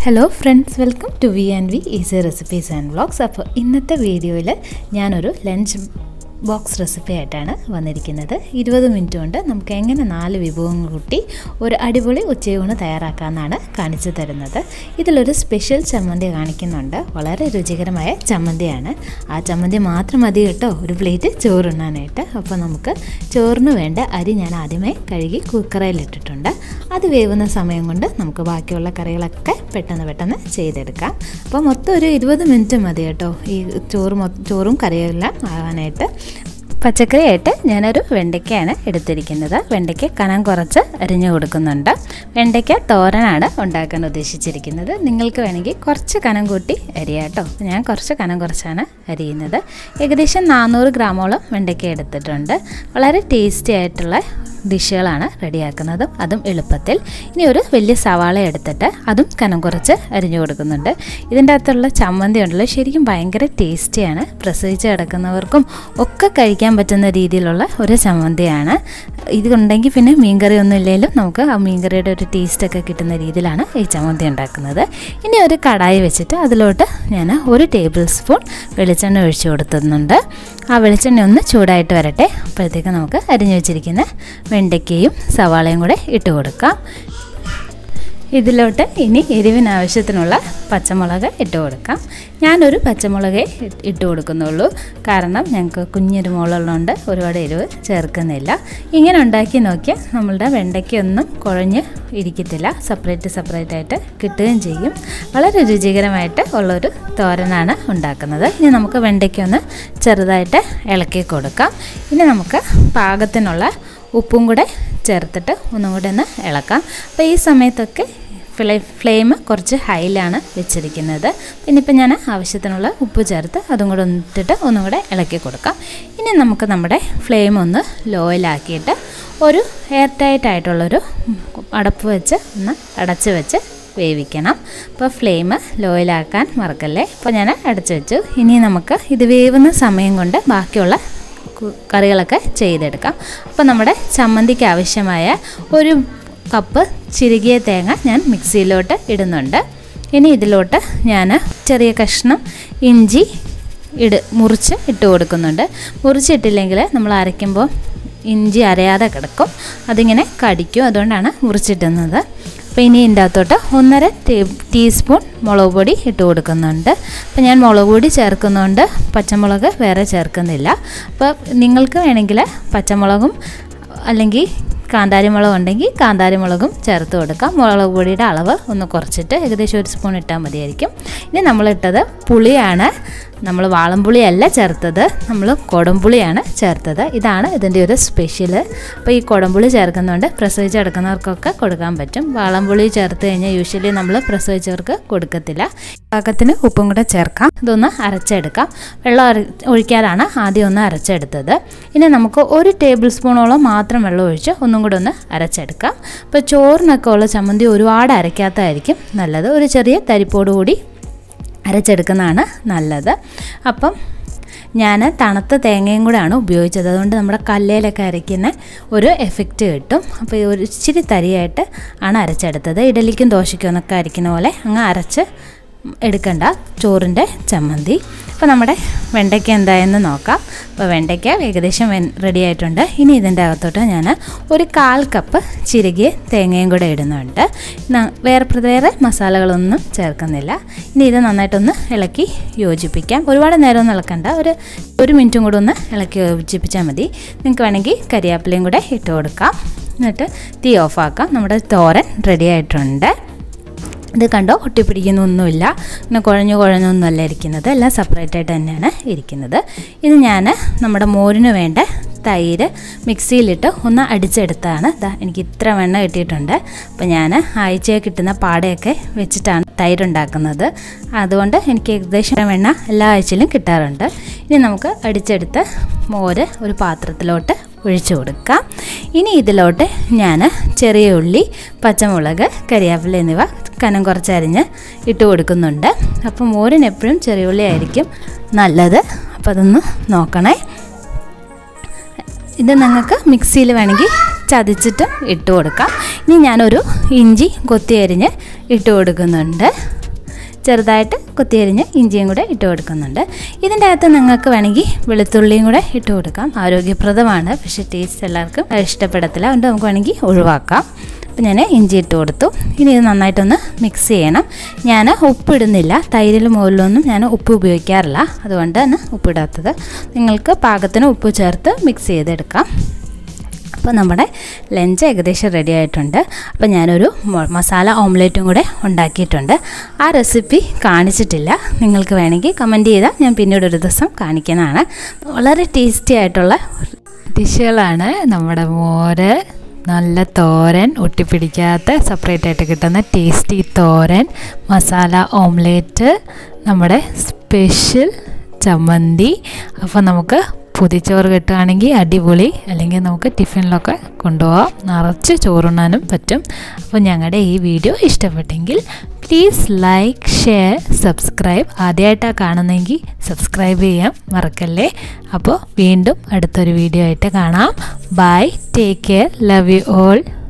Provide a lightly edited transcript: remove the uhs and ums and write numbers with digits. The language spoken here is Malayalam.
Hello friends, welcome to vandveasyrecipesandvlogs. അപ്പോൾ ഇന്നത്തെ വീഡിയോയിൽ ഞാനൊരു ലഞ്ച് ബോക്സ് റെസിപ്പി ആയിട്ടാണ് വന്നിരിക്കുന്നത്. 20 മിനിറ്റ് കൊണ്ട് നമുക്ക് എങ്ങനെ 4 വിഭവങ്ങൾ കൂട്ടി ഒരു അടിപൊളി ഉച്ചയൂണ് തയ്യാറാക്കാമെന്നാണ് കാണിച്ചു തരുന്നത്. ഇതിലൊരു സ്പെഷ്യൽ ചമ്മന്തി കാണിക്കുന്നുണ്ട്. വളരെ രുചികരമായ ചമ്മന്തിയാണ്. ആ ചമ്മന്തി മാത്രം മതി കേട്ടോ ഒരു പ്ലേറ്റ് ചോറുണ്ണാനായിട്ട്. അപ്പോൾ നമുക്ക് ചോറിന് വേണ്ട അരി ഞാൻ ആദ്യമേ കഴുകി കുക്കറിലിട്ടിട്ടുണ്ട്. അത് വേവുന്ന സമയം കൊണ്ട് നമുക്ക് ബാക്കിയുള്ള കറികളൊക്കെ പെട്ടെന്ന് ചെയ്തെടുക്കാം. അപ്പോൾ മൊത്തം ഒരു 20 മിനിറ്റ് മതി കേട്ടോ ഈ ചോറും കറിയെല്ലാം ആകാനായിട്ട്. പച്ചക്കറിയായിട്ട് ഞാനൊരു വെണ്ടയ്ക്കയാണ് എടുത്തിരിക്കുന്നത്. വെണ്ടയ്ക്ക കനം കുറച്ച് അരിഞ്ഞു കൊടുക്കുന്നുണ്ട്. വെണ്ടയ്ക്ക തോരനാണ് ഉണ്ടാക്കാൻ ഉദ്ദേശിച്ചിരിക്കുന്നത്. നിങ്ങൾക്ക് വേണമെങ്കിൽ കുറച്ച് കനം കൂട്ടി അരിയാട്ടോ. ഞാൻ കുറച്ച് കനം കുറച്ചാണ് അരിയുന്നത്. ഏകദേശം 400 ഗ്രാമോളം വെണ്ടയ്ക്ക എടുത്തിട്ടുണ്ട്. വളരെ ടേസ്റ്റി ആയിട്ടുള്ള ഡിഷുകളാണ് റെഡിയാക്കുന്നത്, അതും എളുപ്പത്തിൽ. ഇനി ഒരു വലിയ സവാള എടുത്തിട്ട് അതും കനം കുറച്ച് അരിഞ്ഞു കൊടുക്കുന്നുണ്ട്. ഇതിൻ്റെ അകത്തുള്ള ചമ്മന്തി ഉണ്ടല്ലോ ശരിക്കും ഭയങ്കര ടേസ്റ്റിയാണ്. പ്രസവിച്ച് കിടക്കുന്നവർക്കും ഒക്കെ കഴിക്കാൻ പറ്റുന്ന രീതിയിലുള്ള ഒരു ചമ്മന്തിയാണ്. ഇതുണ്ടെങ്കിൽ പിന്നെ മീൻകറി ഒന്നും ഇല്ലെങ്കിലും നമുക്ക് ആ മീൻകറിയുടെ ഒരു ടേസ്റ്റൊക്കെ കിട്ടുന്ന രീതിയിലാണ് ഈ ചമ്മന്തി ഉണ്ടാക്കുന്നത്. ഇനി ഒരു കടായി വെച്ചിട്ട് അതിലോട്ട് ഞാൻ 1 ടേബിൾ സ്പൂൺ വെളിച്ചെണ്ണ ഒഴിച്ചു കൊടുക്കുന്നുണ്ട്. ആ വെളിച്ചെണ്ണ ഒന്ന് ചൂടായിട്ട് വരട്ടെ. അപ്പോഴത്തേക്ക് നമുക്ക് അരിഞ്ഞു വെച്ചിരിക്കുന്ന വെണ്ടയ്ക്കയും സവാളയും കൂടെ ഇട്ട് കൊടുക്കാം. ഇതിലോട്ട് ഇനി എരിവിനാവശ്യത്തിനുള്ള പച്ചമുളക് ഇട്ട് കൊടുക്കാം. ഞാനൊരു പച്ചമുളകേ ഇട്ട് കൊടുക്കുന്നുള്ളൂ. കാരണം ഞങ്ങൾക്ക് കുഞ്ഞൊരു മോളുള്ളതുകൊണ്ട് ഒരുപാട് എരിവ് ചേർക്കുന്നില്ല. ഇങ്ങനെ ഉണ്ടാക്കി നോക്കിയാൽ നമ്മളുടെ വെണ്ടയ്ക്കൊന്നും കുഴഞ്ഞ് ഇരിക്കത്തില്ല. സെപ്പറേറ്റ് ആയിട്ട് കിട്ടുകയും ചെയ്യും. വളരെ രുചികരമായിട്ട് ഉള്ളൊരു തോരനാണ് ഉണ്ടാക്കുന്നത്. ഇനി നമുക്ക് വെണ്ടയ്ക്കൊന്ന് ചെറുതായിട്ട് ഇളക്കി കൊടുക്കാം. ഇനി നമുക്ക് പാകത്തിനുള്ള ഉപ്പും കൂടെ ചേർത്തിട്ട് ഒന്നും കൂടെ ഒന്ന് ഇളക്കാം. അപ്പോൾ ഈ സമയത്തൊക്കെ ഫ്ലെയിം കുറച്ച് ഹൈയിലാണ് വെച്ചിരിക്കുന്നത്. പിന്നെ ഇപ്പം ഞാൻ ആവശ്യത്തിനുള്ള ഉപ്പ് ചേർത്ത് അതും കൂടെ ഇട്ടിട്ട് ഒന്നും കൂടെ ഇളക്കി കൊടുക്കാം. ഇനി നമുക്ക് നമ്മുടെ ഫ്ലെയിം ഒന്ന് ലോയിലാക്കിയിട്ട് ഒരു എയർ ടൈറ്റ് ആയിട്ടുള്ളൊരു അടപ്പ് വെച്ച് ഒന്ന് അടച്ച് വെച്ച് വേവിക്കണം. അപ്പോൾ ഫ്ലെയിം ലോയിലാക്കാൻ മറക്കല്ലേ. അപ്പോൾ ഞാൻ അടച്ചു വെച്ചു. ഇനി നമുക്ക് ഇത് വേവുന്ന സമയം കൊണ്ട് ബാക്കിയുള്ള കറികളൊക്കെ ചെയ്തെടുക്കാം. അപ്പോൾ നമ്മുടെ ചമ്മന്തിക്ക് ആവശ്യമായ 1 കപ്പ് ചിരുകിയ തേങ്ങ ഞാൻ മിക്സിയിലോട്ട് ഇടുന്നുണ്ട്. ഇനി ഇതിലോട്ട് ഞാൻ ചെറിയ കഷ്ണം ഇഞ്ചി മുറിച്ച് ഇട്ട് കൊടുക്കുന്നുണ്ട്. മുറിച്ചിട്ടില്ലെങ്കിൽ നമ്മൾ അരയ്ക്കുമ്പോൾ ഇഞ്ചി അരയാതെ കിടക്കും, അതിങ്ങനെ കടിക്കും. അതുകൊണ്ടാണ് മുറിച്ചിട്ടുന്നത്. അപ്പോൾ ഇനി ഇതിൻ്റെ അകത്തോട്ട് 1.5 ടീസ്പൂൺ മുളക് പൊടി ഇട്ട് കൊടുക്കുന്നുണ്ട്. അപ്പോൾ ഞാൻ മുളക് പൊടി ചേർക്കുന്നുണ്ട്, പച്ചമുളക് വേറെ ചേർക്കുന്നില്ല. അപ്പോൾ നിങ്ങൾക്ക് വേണമെങ്കിൽ പച്ചമുളകും അല്ലെങ്കിൽ കാന്താരിമുളക് ഉണ്ടെങ്കിൽ കാന്താരിമുളകും ചേർത്ത് കൊടുക്കാം. മുളക് പൊടിയുടെ അളവ് ഒന്ന് കുറച്ചിട്ട് ഏകദേശം 1 സ്പൂൺ ഇട്ടാൽ മതിയായിരിക്കും. ഇനി നമ്മളിട്ടത് പുളിയാണ്. നമ്മൾ വാളംപുളിയല്ല ചേർത്തത്, നമ്മൾ കുടംപുളിയാണ് ചേർത്തത്. ഇതാണ് ഇതിൻ്റെ ഒരു സ്പെഷ്യൽ. അപ്പോൾ ഈ കുടംപുളി ചേർക്കുന്നതുകൊണ്ട് പ്രസവിച്ച് കിടക്കുന്നവർക്കൊക്കെ കൊടുക്കാൻ പറ്റും. വാളംപുളി ചേർത്ത് കഴിഞ്ഞാൽ യൂഷ്വലി നമ്മൾ പ്രസവിച്ചവർക്ക് കൊടുക്കത്തില്ല. പാകത്തിന് ഉപ്പും കൂടെ ചേർക്കാം. ഇതൊന്ന് അരച്ചെടുക്കാം. വെള്ളം ഒഴിക്കാതാണ് ആദ്യം ഒന്ന് അരച്ചെടുത്തത്. ഇനി നമുക്ക് 1 ടേബിൾ സ്പൂണോളം മാത്രം വെള്ളം ഒഴിച്ച് ഒന്നും കൂടെ ഒന്ന് അരച്ചെടുക്കാം. അപ്പോൾ ചോറിനൊക്കെ ഉള്ള ചമ്മന്തി ഒരുപാട് അരയ്ക്കാത്തതായിരിക്കും നല്ലത്. ഒരു ചെറിയ തരിപ്പോട് കൂടി അരച്ചെടുക്കുന്നതാണ് നല്ലത്. അപ്പം ഞാൻ തണുത്ത തേങ്ങയും കൂടെയാണ് ഉപയോഗിച്ചത്. അതുകൊണ്ട് നമ്മുടെ കല്ലേലൊക്കെ അരയ്ക്കുന്ന ഒരു എഫക്റ്റ് കിട്ടും. അപ്പോൾ ഒരു ഇച്ചിരി തരിയായിട്ട് ആണ് അരച്ചെടുത്തത്. ഇഡലിക്കും ദോശയ്ക്കും എന്നൊക്കെ അരയ്ക്കുന്ന പോലെ അങ്ങ് അരച്ച് എടുക്കണ്ട ചോറിൻ്റെ ചമ്മന്തി. അപ്പോൾ നമ്മുടെ വെണ്ടയ്ക്ക എന്തായെന്ന് നോക്കാം. അപ്പോൾ വെണ്ടയ്ക്ക ഏകദേശം റെഡി ആയിട്ടുണ്ട്. ഇനി ഇതിൻ്റെ അകത്തോട്ട് ഞാൻ ഒരു 1/4 കപ്പ് ചിരുകിയ തേങ്ങയും കൂടെ ഇടുന്നുണ്ട്. വേറെ മസാലകളൊന്നും ചേർക്കുന്നില്ല. ഇനി ഇത് നന്നായിട്ടൊന്ന് ഇളക്കി യോജിപ്പിക്കാം. ഒരുപാട് നേരമൊന്നും ഇളക്കണ്ട, ഒരു മിനിറ്റും കൂടെ ഒന്ന് ഇളക്കി യോജിപ്പിച്ചാൽ മതി. നിങ്ങൾക്ക് വേണമെങ്കിൽ കരിയാപ്പിലയും കൂടെ ഇട്ട് കൊടുക്കാം. എന്നിട്ട് തീ ഓഫാക്കാം. നമ്മുടെ തോരൻ റെഡി ആയിട്ടുണ്ട്. ഇത് കണ്ടോ, ഒട്ടിപ്പിടിക്കുന്നൊന്നുമില്ല, പിന്നെ കുഴഞ്ഞൊന്നുമല്ല ഇരിക്കുന്നത്. എല്ലാം സെപ്പറേറ്റായിട്ട് തന്നെയാണ് ഇരിക്കുന്നത്. ഇത് ഞാൻ നമ്മുടെ മോരിന് വേണ്ട തൈര് മിക്സിയിലിട്ട് ഒന്ന് അടിച്ചെടുത്താണ്. എനിക്ക് ഇത്ര വെണ്ണ കിട്ടിയിട്ടുണ്ട്. അപ്പോൾ ഞാൻ ആഴ്ചയിൽ കിട്ടുന്ന പാടയൊക്കെ വെച്ചിട്ടാണ് തൈരുണ്ടാക്കുന്നത്. അതുകൊണ്ട് എനിക്ക് ഏകദേശം വെണ്ണ എല്ലാ ആഴ്ചയിലും കിട്ടാറുണ്ട്. ഇനി നമുക്ക് അടിച്ചെടുത്ത് മോര് ഒരു പാത്രത്തിലോട്ട് ഒഴിച്ചു കൊടുക്കാം. ഇനി ഇതിലോട്ട് ഞാൻ ചെറിയ ഉള്ളി, പച്ചമുളക്, കരിയാപ്പില എന്നിവ കനം കുറച്ചരിഞ്ഞ് ഇട്ട് കൊടുക്കുന്നുണ്ട്. അപ്പോൾ മോരിന് എപ്പോഴും ചെറിയ ഉള്ളി ആയിരിക്കും നല്ലത്. അപ്പോൾ അതൊന്ന് നോക്കണേ. ഇത് നിങ്ങൾക്ക് മിക്സിയിൽ വേണമെങ്കിൽ ചതച്ചിട്ട് ഇട്ട് കൊടുക്കാം. ഇനി ഞാനൊരു ഇഞ്ചി കൊത്തി അരിഞ്ഞ് ഇട്ട് കൊടുക്കുന്നുണ്ട്. ചെറുതായിട്ട് കൊത്തിയരിഞ്ഞ് ഇഞ്ചിയും കൂടെ ഇട്ട് കൊടുക്കുന്നുണ്ട്. ഇതിൻ്റെ അകത്ത് നിങ്ങൾക്ക് വേണമെങ്കിൽ വെളുത്തുള്ളിയും കൂടെ ഇട്ട് കൊടുക്കാം. ആരോഗ്യപ്രദമാണ്, പക്ഷേ ടേസ്റ്റ് എല്ലാവർക്കും ഇഷ്ടപ്പെടത്തില്ല. അതുകൊണ്ട് നമുക്ക് വേണമെങ്കിൽ ഒഴിവാക്കാം. അപ്പോൾ ഞാൻ ഇഞ്ചി ഇട്ട് കൊടുത്തു. ഇനി ഇത് നന്നായിട്ടൊന്ന് മിക്സ് ചെയ്യണം. ഞാൻ ഉപ്പിടുന്നില്ല, തൈരിൽ മുകളിലൊന്നും ഞാൻ ഉപ്പ് ഉപയോഗിക്കാറില്ല, അതുകൊണ്ടാണ് ഉപ്പിടാത്തത്. നിങ്ങൾക്ക് പാകത്തിന് ഉപ്പ് ചേർത്ത് മിക്സ് ചെയ്തെടുക്കാം. അപ്പോൾ നമ്മുടെ ലഞ്ച് ഏകദേശം റെഡി ആയിട്ടുണ്ട്. അപ്പോൾ ഞാനൊരു മസാല ഓംലെറ്റും കൂടെ ഉണ്ടാക്കിയിട്ടുണ്ട്. ആ റെസിപ്പി കാണിച്ചിട്ടില്ല. നിങ്ങൾക്ക് വേണമെങ്കിൽ കമൻറ്റ് ചെയ്താൽ ഞാൻ പിന്നീട് ഒരു ദിവസം കാണിക്കുന്നതാണ്. വളരെ ടേസ്റ്റി ആയിട്ടുള്ള ഡിഷുകളാണ്. നമ്മുടെ മോര്, നല്ല തോരൻ, ഒട്ടിപ്പിടിക്കാത്ത സെപ്പറേറ്റ് ആയിട്ട് കിട്ടുന്ന ടേസ്റ്റി തോരൻ, മസാല ഓംലെറ്റ്, നമ്മുടെ സ്പെഷ്യൽ ചമ്മന്തി. അപ്പോൾ നമുക്ക് പൊതിച്ചോറ് കിട്ടുകയാണെങ്കിൽ അടിപൊളി, അല്ലെങ്കിൽ നമുക്ക് ടിഫിനിലൊക്കെ കൊണ്ടുപോകാം, നിറച്ച് ചോറുണ്ണാനും പറ്റും. അപ്പോൾ ഞങ്ങളുടെ ഈ വീഡിയോ ഇഷ്ടപ്പെട്ടെങ്കിൽ പ്ലീസ് ലൈക്ക്, ഷെയർ, സബ്സ്ക്രൈബ്. ആദ്യമായിട്ടാണ് കാണുന്നതെങ്കിൽ സബ്സ്ക്രൈബ് ചെയ്യാൻ മറക്കല്ലേ. അപ്പോൾ വീണ്ടും അടുത്തൊരു വീഡിയോ ആയിട്ട് കാണാം. Bye, take care, love you all.